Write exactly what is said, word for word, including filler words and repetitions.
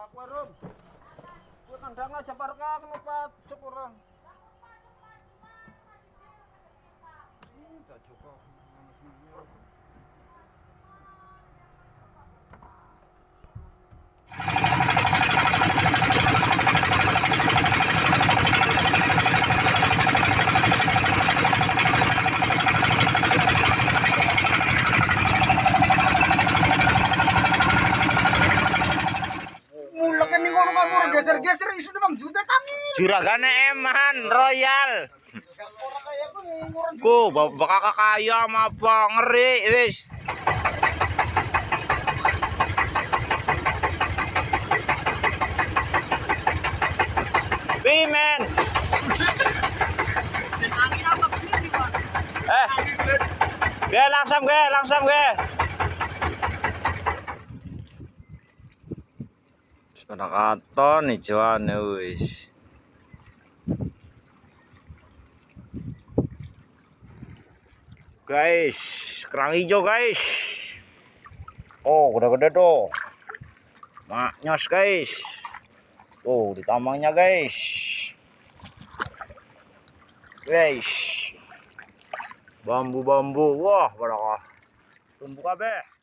Aku rum. Kuwi kandang aja parka kenupat syukuran. Tak cukup. Geser-geser isu Bang juta kami. Juragane eman royal. Ku bakal kaya apa ngeri wis. Pimen. Eh. Ge langsung ge, langsung ge. Anak aton hijauan wis. Guys, kerang hijau guys. Oh, gede-gede tuh. Maknyos guys. Tuh, di tambangnya guys. Guys. Bambu-bambu. Wah, barakah. Tumbuh kabeh.